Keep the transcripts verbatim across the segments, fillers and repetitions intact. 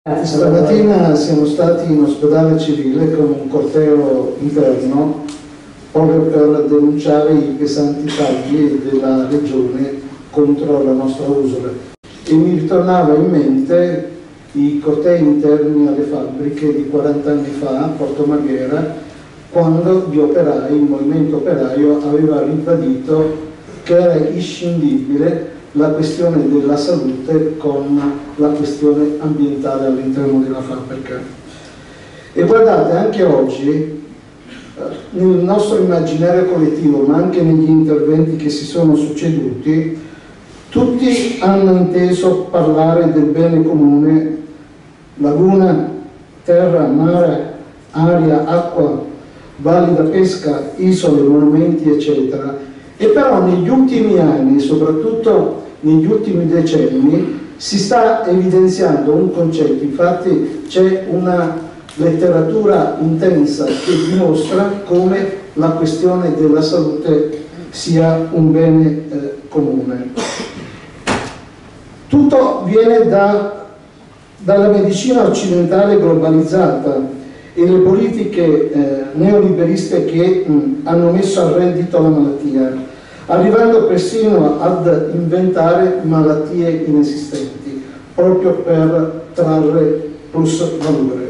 Stamattina siamo stati in ospedale civile con un corteo interno proprio per denunciare i pesanti tagli della regione contro la nostra usola, e mi ritornava in mente i cortei interni alle fabbriche di quaranta anni fa a Porto Marghera, quando gli operai, il movimento operaio aveva ribadito che era inscindibile la questione della salute con la questione ambientale all'interno della fabbrica. E guardate, anche oggi nel nostro immaginario collettivo, ma anche negli interventi che si sono succeduti, tutti hanno inteso parlare del bene comune: laguna, terra, mare, aria, acqua, valli da pesca, isole, monumenti, eccetera. E però negli ultimi anni, soprattutto negli ultimi decenni, si sta evidenziando un concetto. Infatti c'è una letteratura intensa che dimostra come la questione della salute sia un bene eh, comune. Tutto viene da, dalla medicina occidentale globalizzata e le politiche eh, neoliberiste che mh, hanno messo a reddito la malattia, arrivando persino ad inventare malattie inesistenti, proprio per trarre plus valore,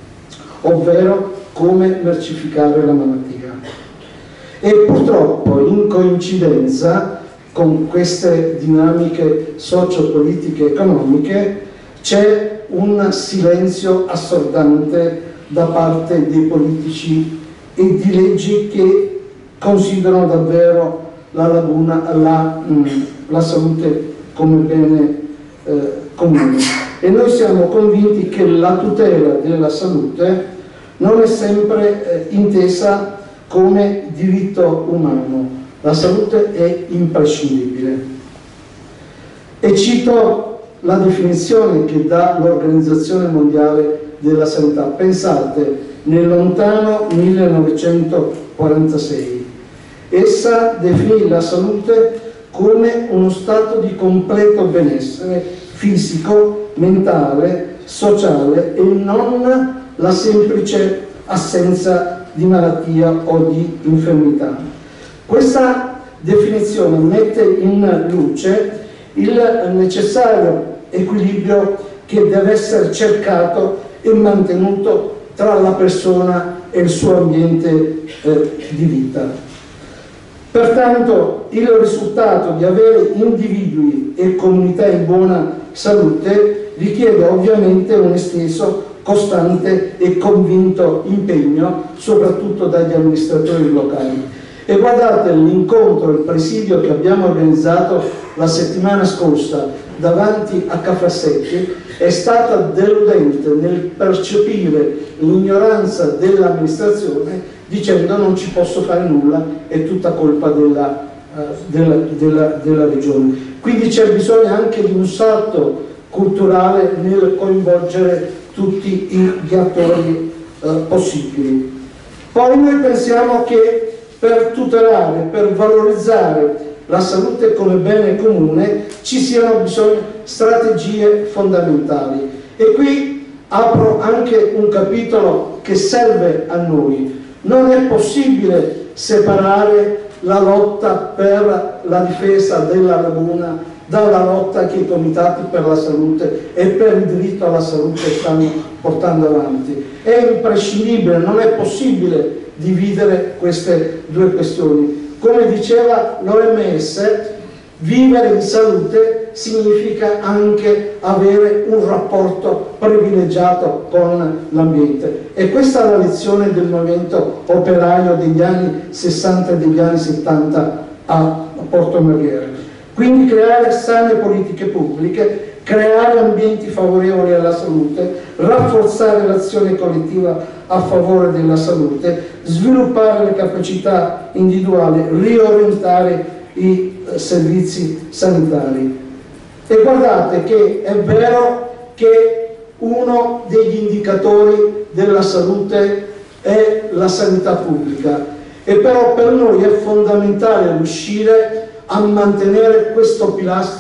ovvero come mercificare la malattia. E purtroppo, in coincidenza con queste dinamiche socio-politiche e economiche, c'è un silenzio assordante da parte dei politici e di leggi che considerano davvero la laguna, la, mh, la salute come bene eh, comune. E noi siamo convinti che la tutela della salute non è sempre eh, intesa come diritto umano. La salute è imprescindibile. E cito la definizione che dà l'Organizzazione Mondiale della Sanità. Pensate, nel lontano millenovecentoquarantasei. Essa definì la salute come uno stato di completo benessere fisico, mentale, sociale e non la semplice assenza di malattia o di infermità. Questa definizione mette in luce il necessario equilibrio che deve essere cercato e mantenuto tra la persona e il suo ambiente eh, di vita. Pertanto il risultato di avere individui e comunità in buona salute richiede ovviamente un esteso, costante e convinto impegno, soprattutto dagli amministratori locali. E guardate, l'incontro, il presidio che abbiamo organizzato la settimana scorsa davanti a Cafrassetti è stato deludente nel percepire l'ignoranza dell'amministrazione, dicendo non ci posso fare nulla, è tutta colpa della, uh, della, della, della regione. Quindi c'è bisogno anche di un salto culturale nel coinvolgere tutti gli attori uh, possibili. Poi noi pensiamo che per tutelare, per valorizzare la salute come bene comune ci siano bisogno strategie fondamentali. E qui apro anche un capitolo che serve a noi. Non è possibile separare la lotta per la difesa della laguna dalla lotta che i comitati per la salute e per il diritto alla salute stanno portando avanti. È imprescindibile, non è possibile dividere queste due questioni. Come diceva l'O M S, vivere in salute significa anche avere un rapporto privilegiato con l'ambiente. E questa è la lezione del movimento operaio degli anni sessanta e degli anni settanta a Porto Marghera. Quindi creare sane politiche pubbliche, creare ambienti favorevoli alla salute, rafforzare l'azione collettiva a favore della salute, sviluppare le capacità individuali, riorientare i eh, servizi sanitari. E guardate che è vero che uno degli indicatori della salute è la sanità pubblica, e però per noi è fondamentale riuscire a mantenere questo pilastro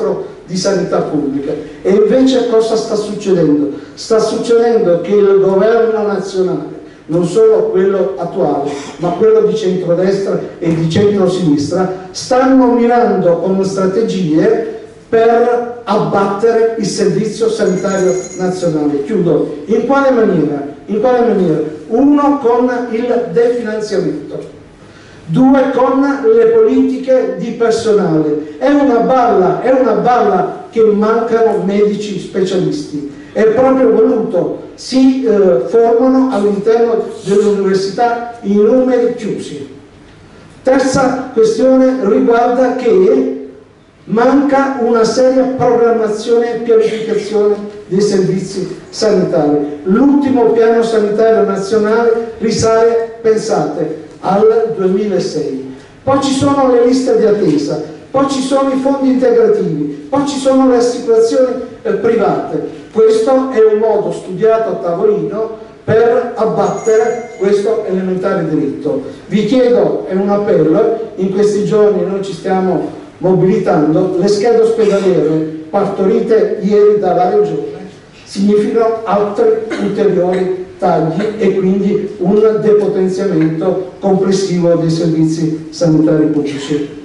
di sanità pubblica. E invece cosa sta succedendo? Sta succedendo che il governo nazionale, non solo quello attuale, ma quello di centrodestra e di centrosinistra, stanno mirando con strategie per abbattere il servizio sanitario nazionale. Chiudo. In quale maniera? In quale maniera? Uno, con il definanziamento. Due, con le politiche di personale. È una balla, è una balla che mancano medici specialisti. È proprio voluto, si eh, formano all'interno dell'università in numeri chiusi. Terza questione riguarda che manca una seria programmazione e pianificazione dei servizi sanitari. L'ultimo piano sanitario nazionale risale, pensate, al duemilasei. Poi ci sono le liste di attesa, poi ci sono i fondi integrativi, poi ci sono le assicurazioni eh, private. Questo è un modo studiato a tavolino per abbattere questo elementare diritto. Vi chiedo, è un appello, in questi giorni noi ci stiamo mobilitando, le schede ospedaliere partorite ieri dalla Regione significano altri ulteriori tagli e quindi un depotenziamento complessivo dei servizi sanitari pubblici.